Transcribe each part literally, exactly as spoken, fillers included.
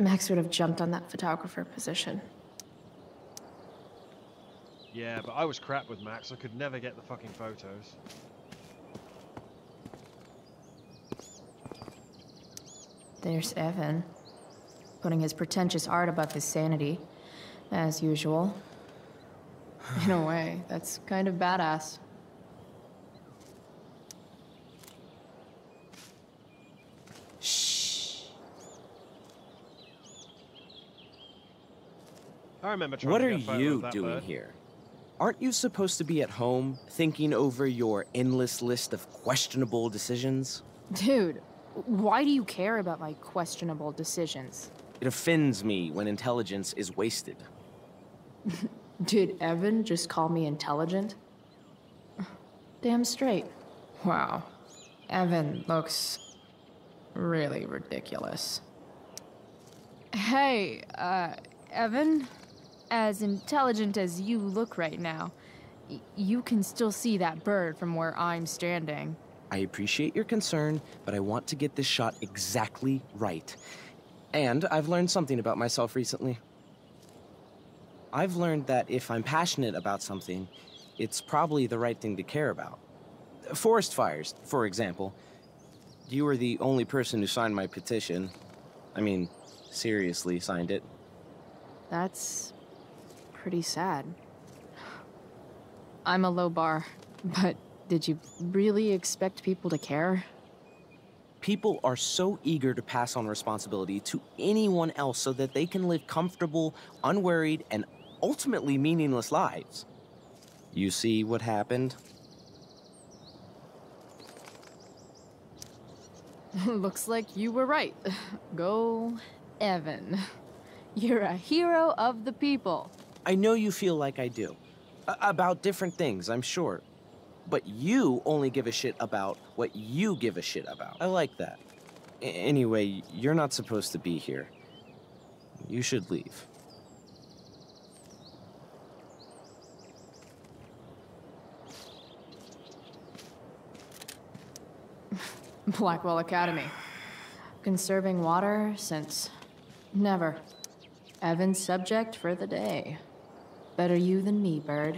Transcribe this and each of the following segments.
Max would have jumped on that photographer position. Yeah, but I was crap with Max. I could never get the fucking photos. There's Evan, putting his pretentious art above his sanity, as usual. In a way, that's kind of badass. Shh. I remember trying What to are get a photo you of that doing bird. here? Aren't you supposed to be at home, thinking over your endless list of questionable decisions? Dude, why do you care about my questionable decisions? It offends me when intelligence is wasted. Did Evan just call me intelligent? Damn straight. Wow. Evan looks really ridiculous. Hey, uh, Evan? As intelligent as you look right now, y you can still see that bird from where I'm standing. I appreciate your concern, but I want to get this shot exactly right. And I've learned something about myself recently. I've learned that if I'm passionate about something, it's probably the right thing to care about. Forest fires, for example. You were the only person who signed my petition. I mean, seriously signed it. That's pretty sad. I'm a low bar, but did you really expect people to care? People are so eager to pass on responsibility to anyone else so that they can live comfortable, unworried, and ultimately meaningless lives. You see what happened? Looks like you were right. Go, Evan. You're a hero of the people. I know you feel like I do. A- about different things, I'm sure. But you only give a shit about what you give a shit about. I like that. A- anyway, you're not supposed to be here. You should leave. Blackwell Academy. Conserving water since never. Evan's subject for the day. Better you than me, bird.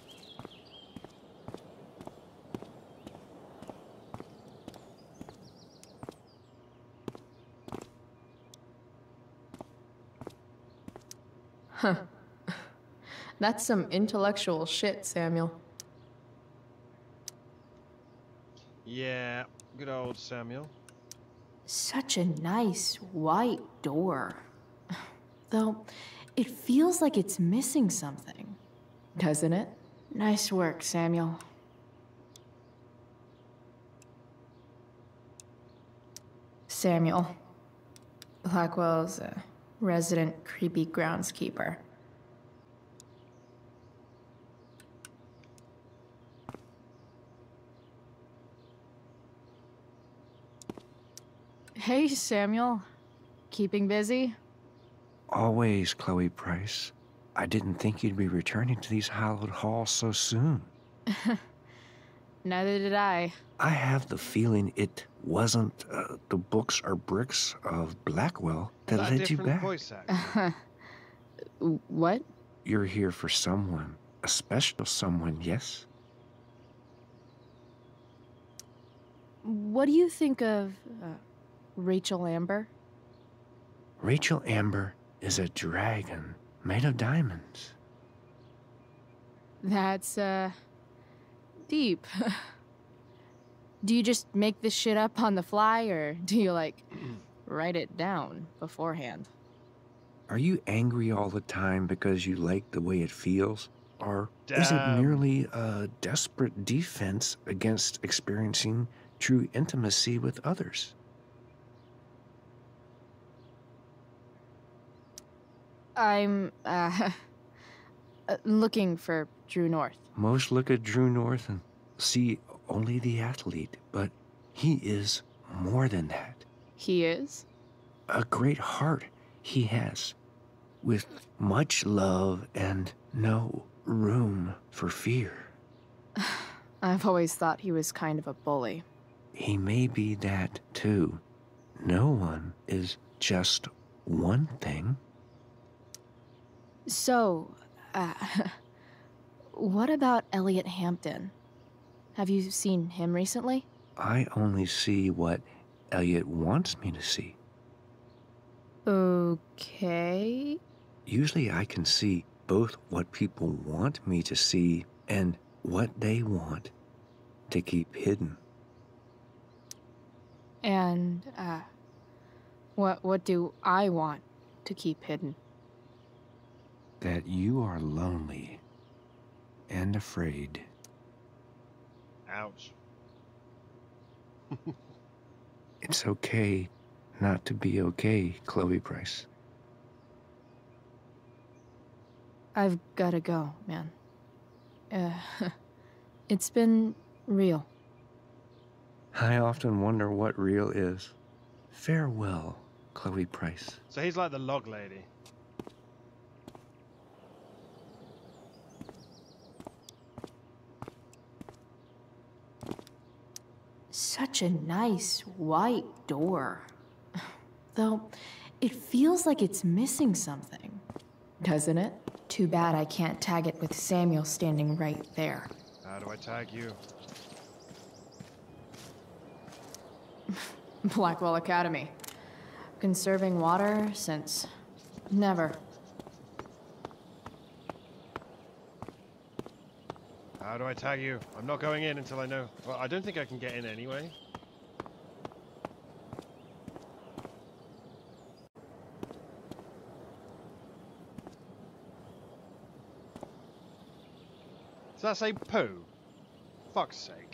Huh. That's some intellectual shit, Samuel. Yeah, good old Samuel. Such a nice white door. Though, it feels like it's missing something. Doesn't it? Nice work, Samuel. Samuel. Blackwell's a resident creepy groundskeeper. Hey, Samuel. Keeping busy? Always, Chloe Price. I didn't think you'd be returning to these hallowed halls so soon. Neither did I. I have the feeling it wasn't uh, the books or bricks of Blackwell that Is that a led you different back. voice actor? What? You're here for someone, a special someone, yes? What do you think of uh, Rachel Amber? Rachel Amber is a dragon made of diamonds. That's, uh, deep. Do you just make this shit up on the fly, or do you, like, write it down beforehand? Are you angry all the time because you like the way it feels? Or is it Damn. merely a desperate defense against experiencing true intimacy with others? I'm, uh, looking for Drew North. Most look at Drew North and see only the athlete, but he is more than that. He is? A great heart he has, with much love and no room for fear. I've always thought he was kind of a bully. He may be that too. No one is just one thing. So, uh, what about Elliot Hampton? Have you seen him recently? I only see what Elliot wants me to see. Okay. Usually I can see both what people want me to see and what they want to keep hidden. And, uh, what, what do I want to keep hidden? That you are lonely and afraid. Ouch. It's okay not to be okay, Chloe Price. I've gotta go, man. Uh, it's been real. I often wonder what real is. Farewell, Chloe Price. So he's like the log lady. Such a nice white door. Though, it feels like it's missing something, doesn't it? Too bad I can't tag it with Samuel standing right there. How do I tag you? Blackwell Academy. Conserving water since never. How do I tag you? I'm not going in until I know. Well, I don't think I can get in anyway. Does that say poo? Fuck's sake.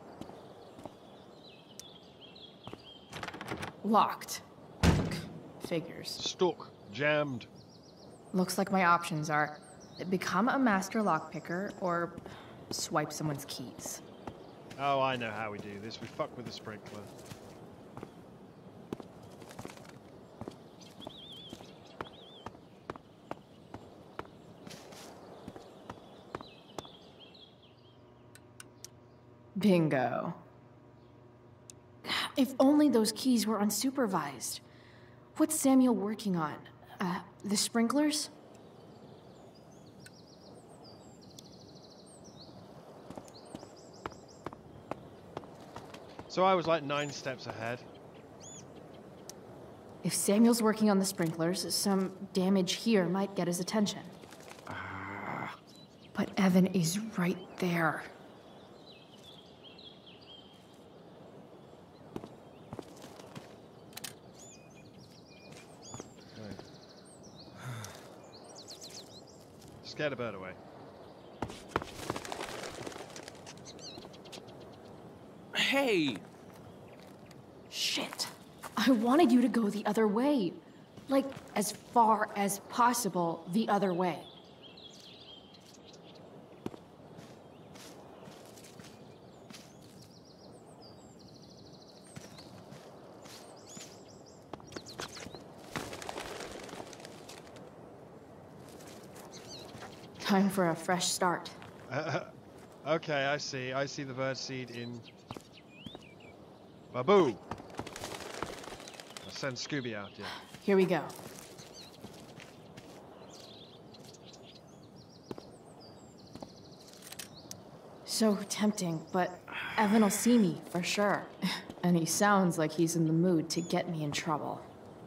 Locked. Figures. Stuck. Jammed. Looks like my options are become a master lockpicker or swipe someone's keys. Oh, I know how we do this. We fuck with the sprinkler. Bingo. If only those keys were unsupervised. What's Samuel working on? Uh, the sprinklers? So I was like nine steps ahead. If Samuel's working on the sprinklers, some damage here might get his attention. But Evan is right there. Scare the bird away. Hey! Shit. I wanted you to go the other way. Like, as far as possible the other way. Time for a fresh start. Uh, okay, I see. I see the bird seed in... Baboo! I'll send Scooby out, yeah. Here we go. So tempting, but Evan will see me for sure. And he sounds like he's in the mood to get me in trouble.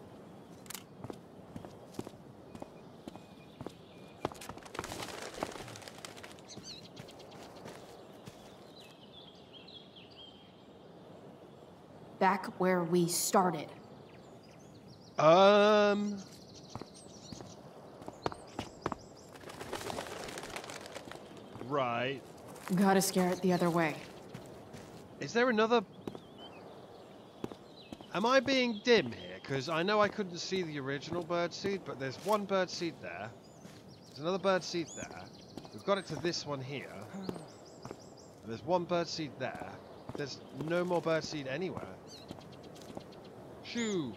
Back where we started. Um... Right. Gotta scare it the other way. Is there another... Am I being dim here? Because I know I couldn't see the original birdseed, but there's one birdseed there. There's another birdseed there. We've got it to this one here. And there's one birdseed there. There's no more birdseed anywhere. Shoo!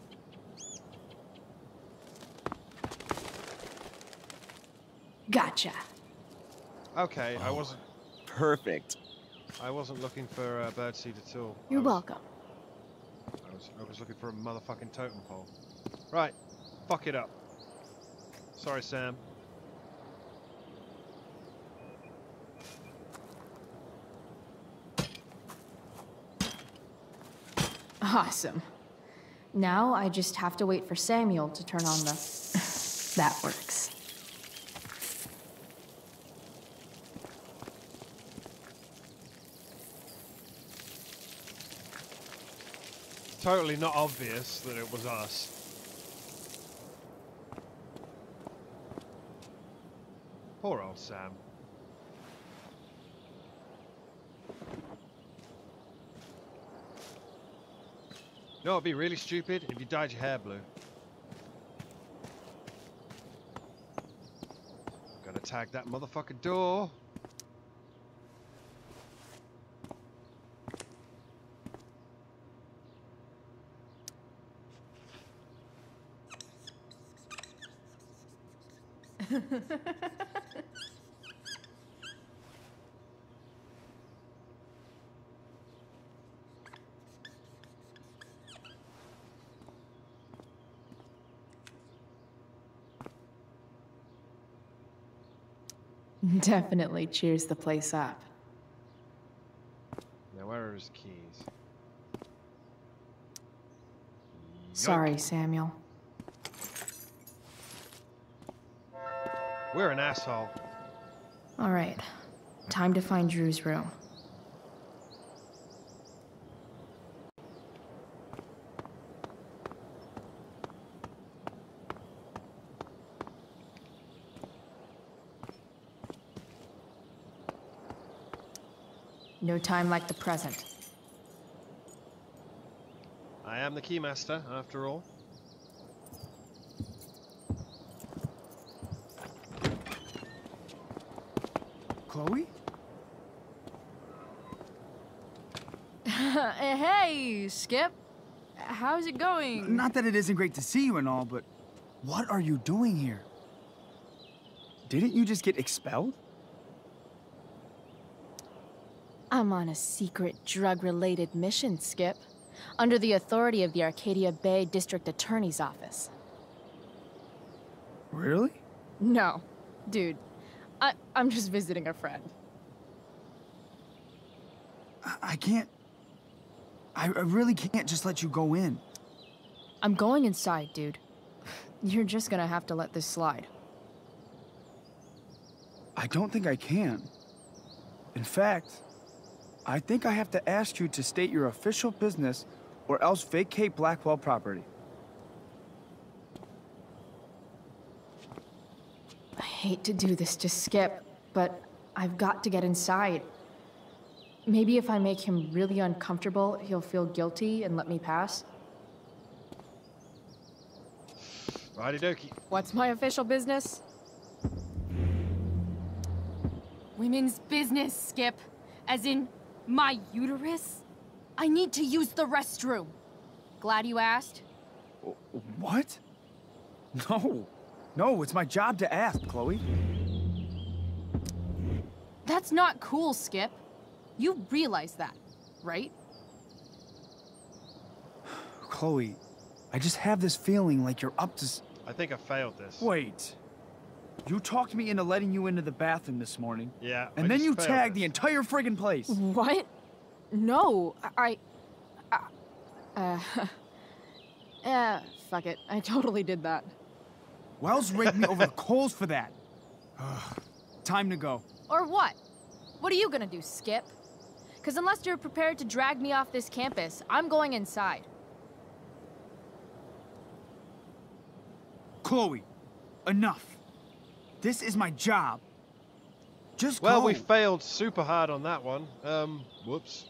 Gotcha. Okay, I Oh. wasn't... Perfect. I wasn't looking for a birdseed at all. You're I was, welcome. I was, I was looking for a motherfucking totem pole. Right, fuck it up. Sorry, Sam. Awesome. Now I just have to wait for Samuel to turn on the... That works. Totally not obvious that it was us. Poor old Sam. You know, it'd be really stupid if you dyed your hair blue. Gotta tag that motherfucking door. Definitely cheers the place up. Now, where are his keys? Sorry, Yoink. Samuel. We're an asshole. All right, time to find Drew's room. No time like the present. I am the keymaster, after all. Chloe? Hey, Skip. How's it going? Not that it isn't great to see you and all, but what are you doing here? Didn't you just get expelled? I'm on a secret drug-related mission, Skip. Under the authority of the Arcadia Bay District Attorney's Office. Really? No. Dude. I I'm just visiting a friend. I, I can't... I, I really can't just let you go in. I'm going inside, dude. You're just gonna have to let this slide. I don't think I can. In fact, I think I have to ask you to state your official business or else vacate Blackwell property. I hate to do this to Skip, but I've got to get inside. Maybe if I make him really uncomfortable, he'll feel guilty and let me pass. Righty dokie. What's my official business? Women's business, Skip. As in, my uterus? I need to use the restroom. Glad you asked. What? No. No, it's my job to ask, Chloe. That's not cool, Skip. You realize that, right? Chloe, I just have this feeling like you're up to s- I think I failed this. Wait. You talked me into letting you into the bathroom this morning. Yeah. And I then just you failed tagged this. the entire friggin' place. What? No, I... I uh... eh, fuck it. I totally did that. Wells raked me over the coals for that. Ugh. Time to go. Or what? What are you gonna do, Skip? Because unless you're prepared to drag me off this campus, I'm going inside. Chloe, enough. This is my job. Just Well, go. we failed super hard on that one. Um, whoops.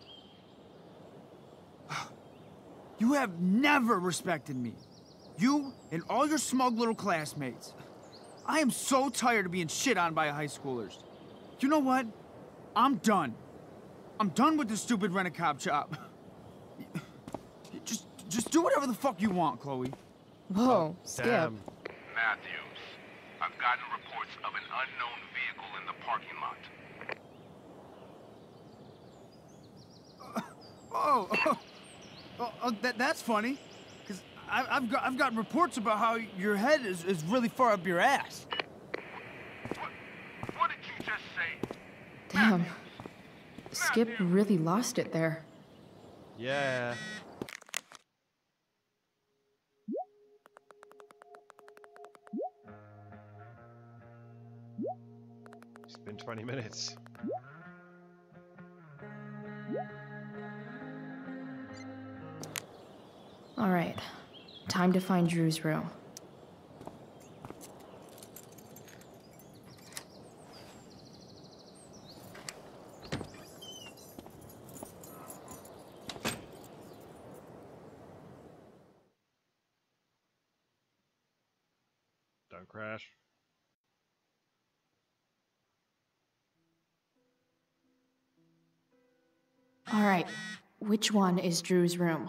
You have never respected me. You and all your smug little classmates. I am so tired of being shit on by high schoolers. You know what? I'm done. I'm done with this stupid rent-a-cop job. Just, just do whatever the fuck you want, Chloe. Whoa, Skip. Damn. Matthews, I've gotten reports of an unknown vehicle in the parking lot. Oh, oh, oh, oh that, that's funny. Because I, I've got I've got reports about how your head is, is really far up your ass. What, what did you just say? Damn. Skip really lost it there. Yeah. It's been twenty minutes. All right. Time to find Drew's room. Don't crash. All right. Which one is Drew's room?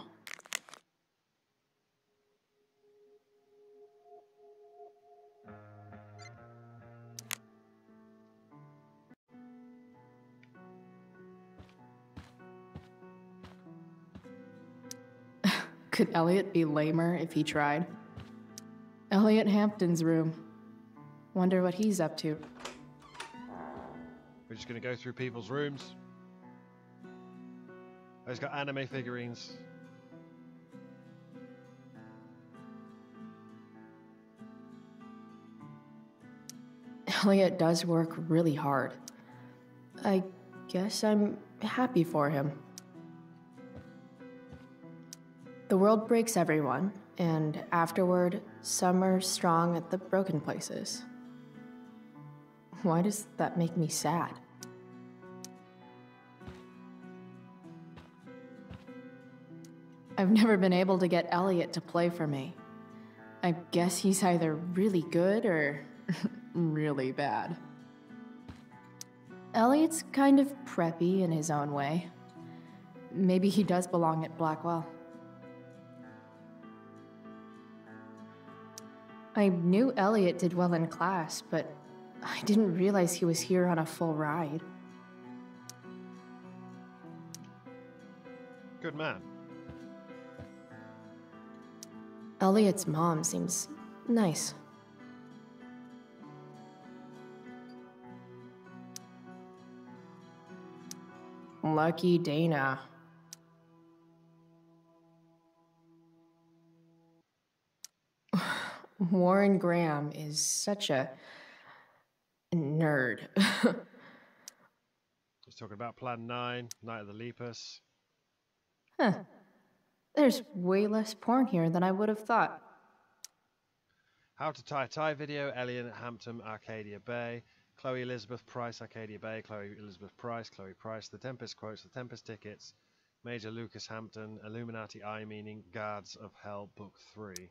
Could Elliot be lamer if he tried? Elliot Hampton's room. Wonder what he's up to. We're just gonna go through people's rooms. Oh, he's got anime figurines. Elliot does work really hard. I guess I'm happy for him. The world breaks everyone, and afterward, some are strong at the broken places. Why does that make me sad? I've never been able to get Elliot to play for me. I guess he's either really good or really bad. Elliot's kind of preppy in his own way. Maybe he does belong at Blackwell. I knew Elliot did well in class, but I didn't realize he was here on a full ride. Good man. Elliot's mom seems nice. Lucky Dana. Warren Graham is such a nerd. He's talking about Plan nine, Night of the Lepus. Huh. There's way less porn here than I would have thought. How to Tie a Tie video, Elliot Hampton, Arcadia Bay. Chloe Elizabeth Price, Arcadia Bay. Chloe Elizabeth Price, Chloe Price. The Tempest quotes, The Tempest tickets. Major Lucas Hampton, Illuminati Eye Meaning, Guards of Hell, Book three.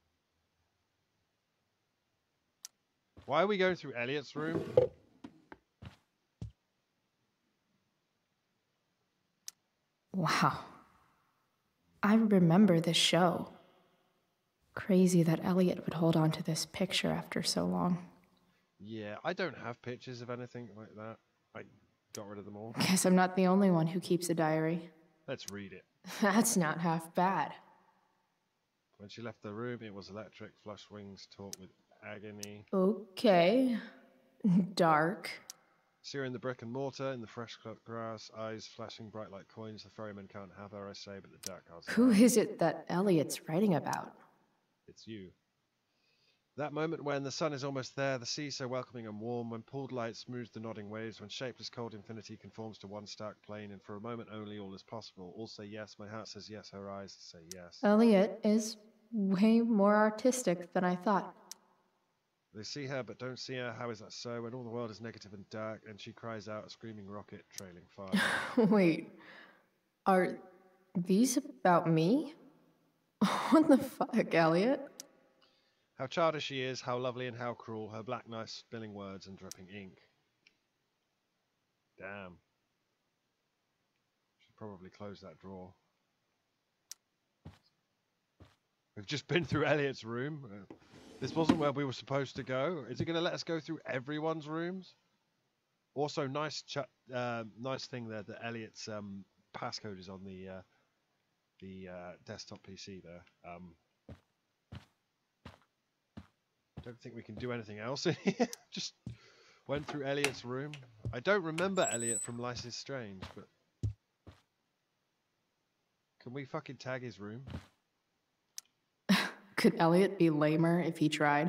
Why are we going through Elliot's room? Wow. I remember this show. Crazy that Elliot would hold on to this picture after so long. Yeah, I don't have pictures of anything like that. I got rid of them all. Guess I'm not the only one who keeps a diary. Let's read it. That's not half bad. When she left the room, it was electric. Flush wings taught with agony. Okay. Dark. See her in the brick and mortar, in the fresh cut grass, eyes flashing bright like coins. The ferryman can't have her, I say, but the dark house. Who is it that Elliot's writing about? It's you. That moment when the sun is almost there, the sea so welcoming and warm, when pooled light smooths the nodding waves, when shapeless cold infinity conforms to one stark plane, and for a moment only all is possible. All say yes, my heart says yes, her eyes say yes. Elliot is way more artistic than I thought. They see her but don't see her. How is that so? When all the world is negative and dark, and she cries out, a screaming rocket trailing fire. Wait, are these about me? What the fuck, Elliot? How childish she is, how lovely and how cruel, her black knife spilling words and dripping ink. Damn. Should probably close that drawer. We've just been through Elliot's room. Uh, this wasn't where we were supposed to go. Is it going to let us go through everyone's rooms? Also, nice ch uh, nice thing there that Elliot's um, passcode is on the uh, the uh, desktop P C there. Um, don't think we can do anything else in here. Just went through Elliot's room. I don't remember Elliot from Life is Strange, but can we fucking tag his room? Could Elliot be lamer if he tried?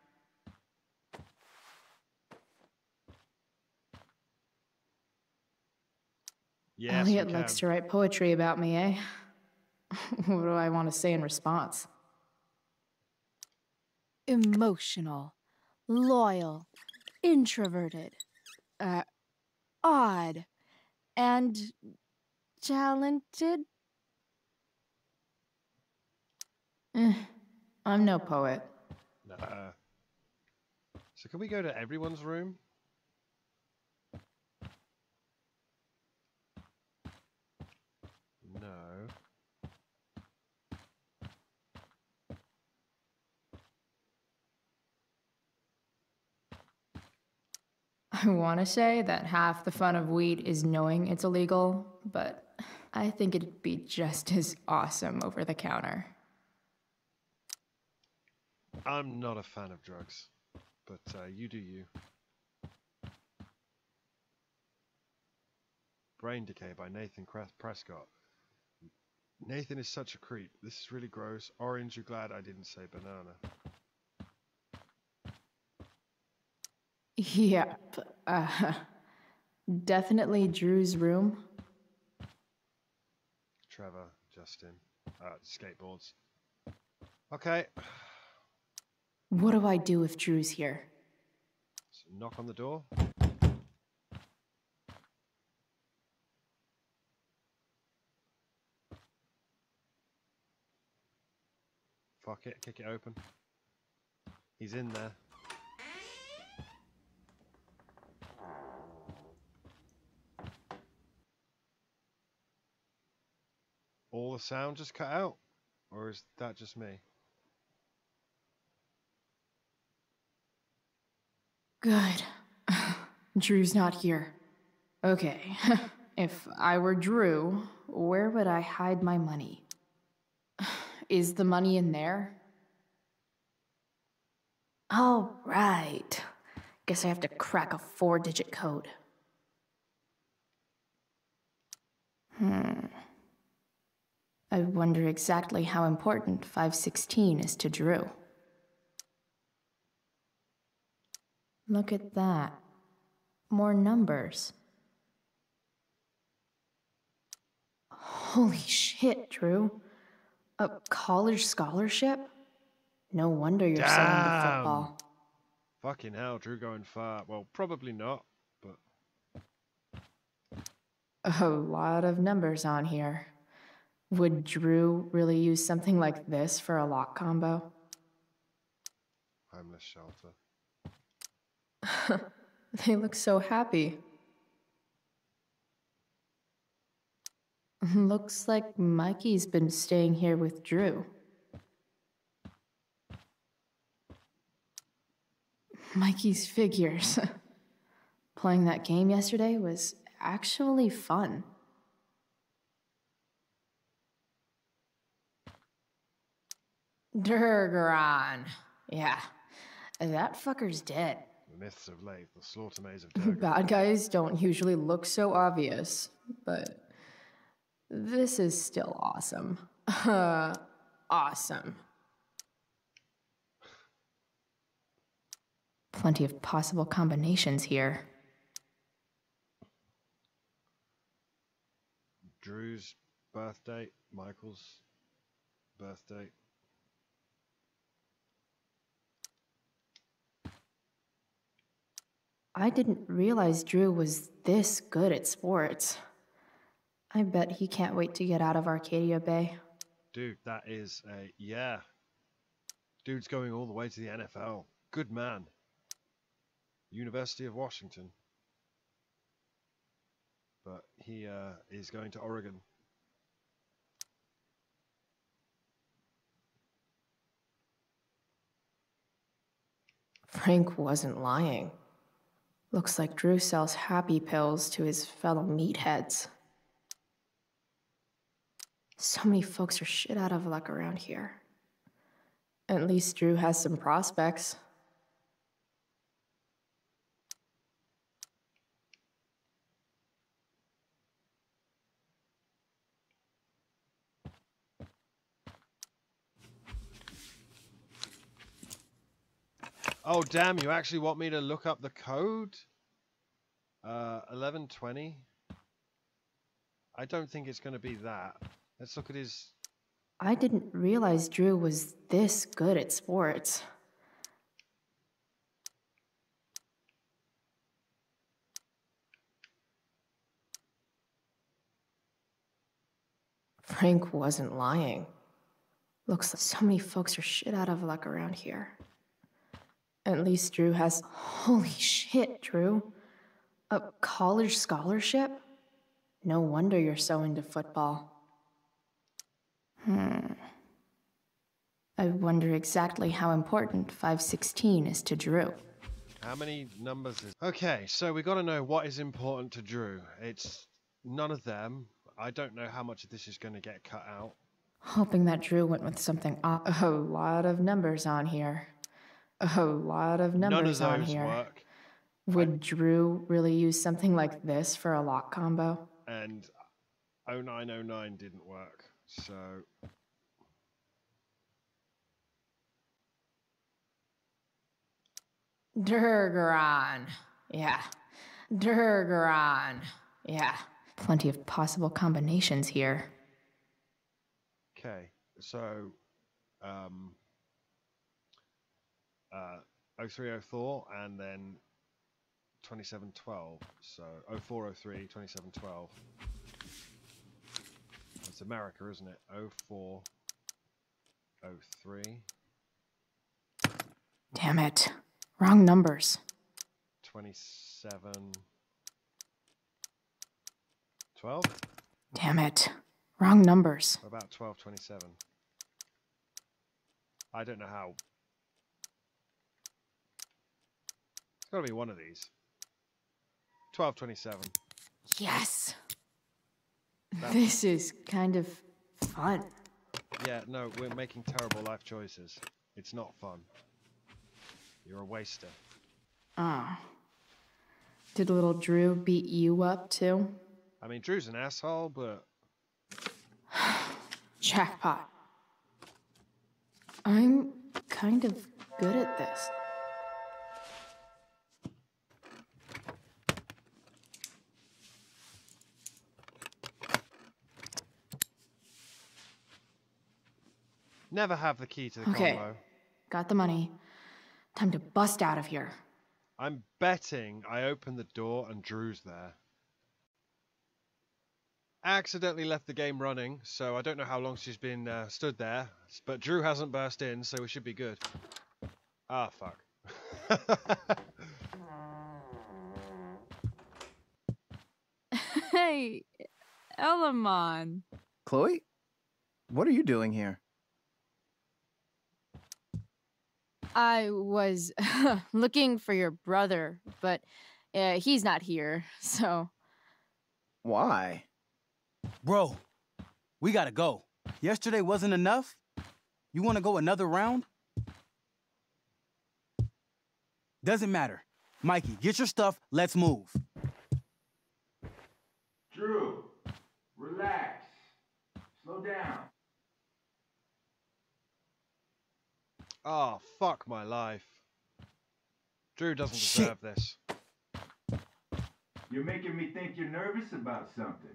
Yes, Elliot we likes can. to write poetry about me, eh? What do I want to say in response? Emotional, loyal, introverted, uh, odd, and talented. Eh, I'm no poet. Nah. So can we go to everyone's room? No. I want to say that half the fun of weed is knowing it's illegal, but I think it'd be just as awesome over the counter. I'm not a fan of drugs, but uh, you do you. Brain Decay by Nathan Prescott. Nathan is such a creep. This is really gross. Orange, you're glad I didn't say banana. Yep. Uh, definitely Drew's room. Trevor, Justin, uh, skateboards. Okay. What do I do if Drew's here? So knock on the door. Fuck it, kick it open. He's in there. All the sound just cut out? Or is that just me? Good. Drew's not here. Okay. If I were Drew, where would I hide my money? Is the money in there? Oh, right. Guess I have to crack a four-digit code. Hmm. I wonder exactly how important five sixteen is to Drew. Look at that. More numbers. Holy shit, Drew. A college scholarship? No wonder you're so into Damn. football. Fucking hell, Drew going far. Well, probably not, but... A lot of numbers on here. Would Drew really use something like this for a lock combo? Homeless shelter. They look so happy. Looks like Mikey's been staying here with Drew. Mikey's figures. Playing that game yesterday was actually fun. Durgaron. Yeah, that fucker's dead. The myths of Leith, the slaughter maze of Durgan. Bad guys don't usually look so obvious, but this is still awesome. Uh, awesome. Plenty of possible combinations here. Drew's birthday, Michael's birthday. I didn't realize Drew was this good at sports. I bet he can't wait to get out of Arcadia Bay. Dude, that is a... yeah. Dude's going all the way to the N F L. Good man. University of Washington. But he uh, is going to Oregon. Frank wasn't lying. Looks like Drew sells happy pills to his fellow meatheads. So many folks are shit out of luck around here. At least Drew has some prospects. Oh, damn, you actually want me to look up the code? Uh, eleven twenty? I don't think it's going to be that. Let's look at his... I didn't realize Drew was this good at sports. Frank wasn't lying. Looks like so many folks are shit out of luck around here. At least Drew has... Holy shit, Drew. A college scholarship? No wonder you're so into football. Hmm. I wonder exactly how important five sixteen is to Drew. How many numbers is... Okay, so we got to know what is important to Drew. It's none of them. I don't know how much of this is going to get cut out. Hoping that Drew went with something... A lot of numbers on here. A lot of numbers None of on those here. work. Would I... Drew really use something like this for a lock combo? And oh nine oh nine didn't work, so... Durgaron. Yeah. Durgaron. Yeah. Plenty of possible combinations here. Okay, so... Um... Uh, oh three oh four and then twenty-seven twelve, so oh four oh three, twenty-seven twelve. It's America, isn't it? oh four oh three. Damn it. Wrong numbers. twenty-seven twelve? Damn it. Wrong numbers. What about twelve twenty-seven? I don't know how. It's got to be one of these. twelve twenty-seven. Yes. That's... This is kind of fun. Yeah, no, we're making terrible life choices. It's not fun. You're a waster. Oh. Did little Drew beat you up, too? I mean, Drew's an asshole, but... Jackpot. I'm kind of good at this. Never have the key to the Okay. combo. Got the money. Time to bust out of here. I'm betting I opened the door and Drew's there. I accidentally left the game running, so I don't know how long she's been uh, stood there. But Drew hasn't burst in, so we should be good. Ah, fuck. Hey, Elamon. Chloe? What are you doing here? I was looking for your brother, but uh, he's not here, so... Why? Bro, we gotta go. Yesterday wasn't enough? You wanna go another round? Doesn't matter. Mikey, get your stuff, let's move. Drew, relax. Slow down. Oh, fuck my life. Drew doesn't Shit. deserve this. You're making me think you're nervous about something.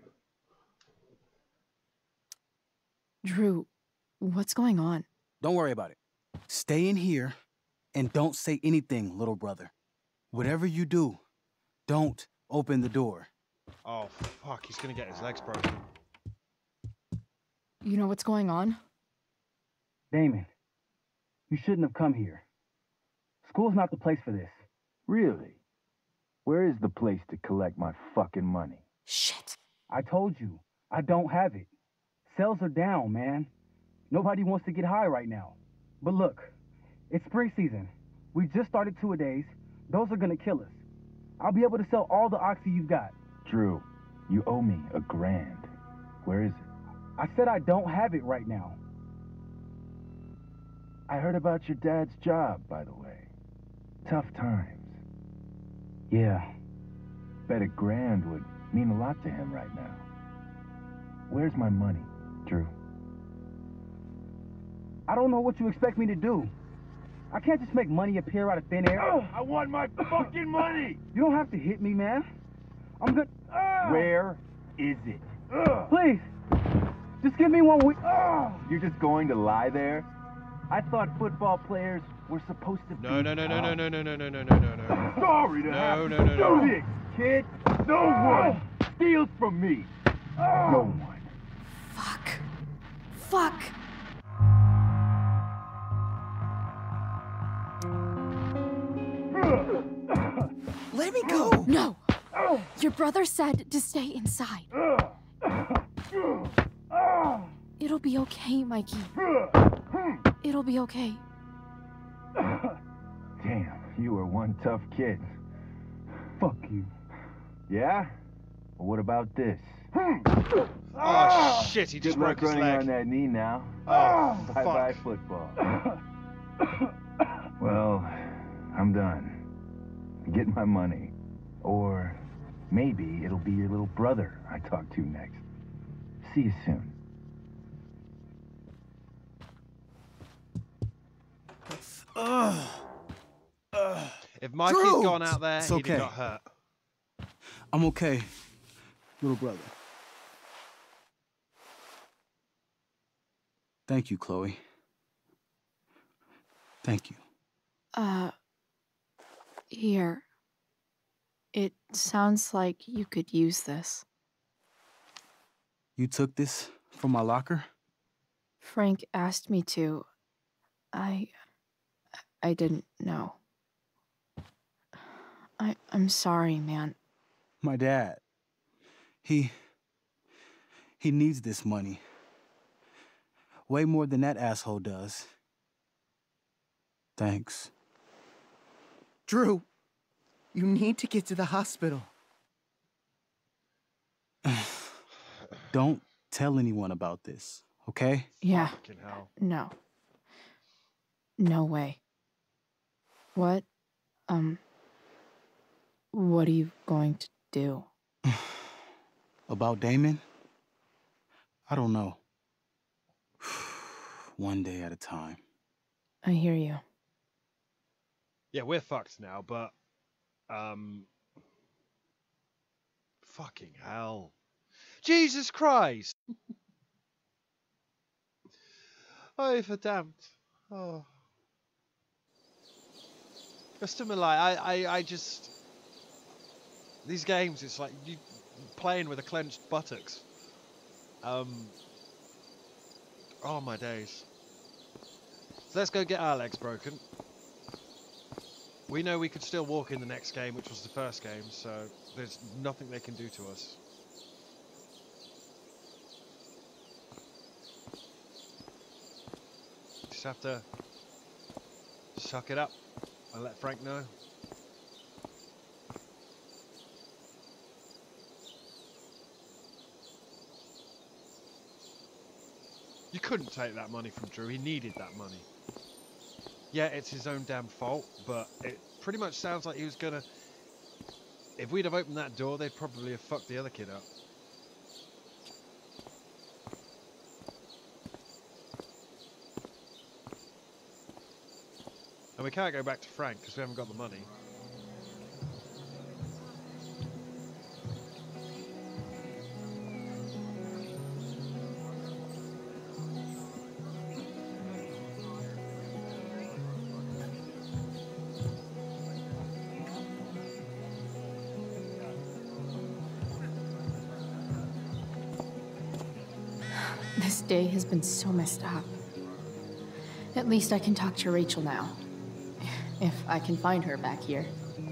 Drew, what's going on? Don't worry about it. Stay in here and don't say anything, little brother. Whatever you do, don't open the door. Oh, fuck, he's gonna get his legs broken. You know what's going on? Damon, you shouldn't have come here. School's not the place for this. Really? Where is the place to collect my fucking money? Shit. I told you, I don't have it. Sales are down, man. Nobody wants to get high right now. But look, it's spring season. We just started two-a-days. Those are gonna kill us. I'll be able to sell all the oxy you've got. Drew, you owe me a grand. Where is it? I said I don't have it right now. I heard about your dad's job, by the way. Tough times. Yeah. Bet a grand would mean a lot to him right now. Where's my money, Drew? I don't know what you expect me to do. I can't just make money appear out of thin air. Ugh, I want my fucking money! You don't have to hit me, man. I'm good. Ugh. Where is it? Ugh. Please, just give me one week. Ugh. You're just going to lie there? I thought football players were supposed to No, be no, no, no, no, no, no, no, no, no, no, no, no. Sorry to No, have no, to no, do no. this, kid. No one steals from me. No one. Fuck. Fuck. Let me go! No! Your brother said to stay inside. It'll be okay, Mikey. It'll be okay. Damn, you were one tough kid. Fuck you. Yeah? Well, what about this? Oh shit, he just Good luck broke his running leg. on that knee now. Oh, Bye-bye fuck. football. Well, I'm done. Get my money. Or maybe it'll be your little brother I talk to next. See you soon. Ugh. Ugh. If Mikey'd Drew! gone out there, It's he'd okay. have got hurt. I'm okay, little brother. Thank you, Chloe. Thank you. Uh, here. It sounds like you could use this. You took this from my locker? Frank asked me to. I... I didn't know. I, I'm sorry, man. My dad. He... He needs this money. Way more than that asshole does. Thanks. Drew, you need to get to the hospital. Don't tell anyone about this, okay? Yeah. Fucking hell. No. No way. What? Um... What are you going to do? About Damon? I don't know. One day at a time. I hear you. Yeah, we're fucked now, but... Um... Fucking hell. Jesus Christ! Oh, verdammt. Oh. Just like, I, I, I just... These games, it's like you playing with a clenched buttocks. Um... Oh my days. So let's go get our legs broken. We know we could still walk in the next game, which was the first game, so there's nothing they can do to us. Just have to suck it up and let Frank know. You couldn't take that money from Drew, he needed that money. Yeah, it's his own damn fault, but it pretty much sounds like he was gonna... If we'd have opened that door, they'd probably have fucked the other kid up. And we can't go back to Frank, because we haven't got the money. This day has been so messed up. At least I can talk to Rachel now. If I can find her back here.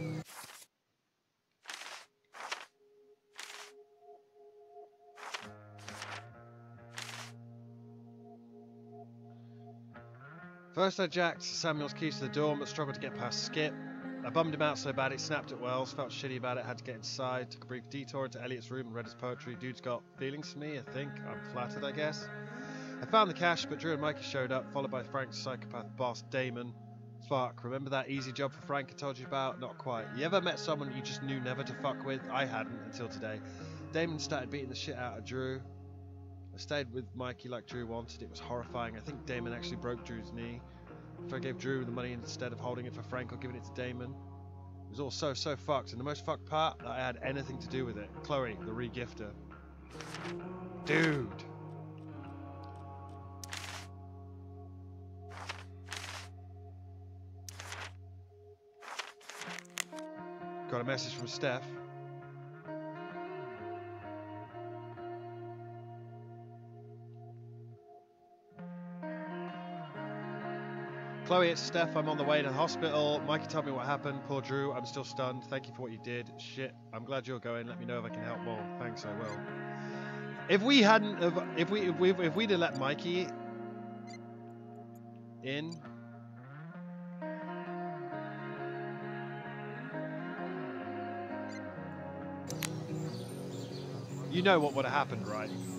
First I jacked Samuel's keys to the door, but struggled to get past Skip. I bummed him out so bad it snapped at Wells, felt shitty about it, had to get inside, took a brief detour into Elliot's room and read his poetry. Dude's got feelings for me, I think. I'm flattered, I guess. I found the cash, but Drew and Mikey showed up, followed by Frank's psychopath boss, Damon. Fuck, remember that easy job for Frank I told you about? Not quite. You ever met someone you just knew never to fuck with? I hadn't, until today. Damon started beating the shit out of Drew. I stayed with Mikey like Drew wanted. It was horrifying. I think Damon actually broke Drew's knee. If I gave Drew the money instead of holding it for Frank or giving it to Damon. It was all so, so fucked. And the most fucked part, that I had anything to do with it. Chloe, the re-gifter. Dude. Got a message from Steph. Chloe, it's Steph. I'm on the way to the hospital. Mikey told me what happened. Poor Drew. I'm still stunned. Thank you for what you did. Shit. I'm glad you're going. Let me know if I can help more. Thanks, I will. If we hadn't, have, if we, if we, if we'd have let Mikey in, you know what would have happened, right?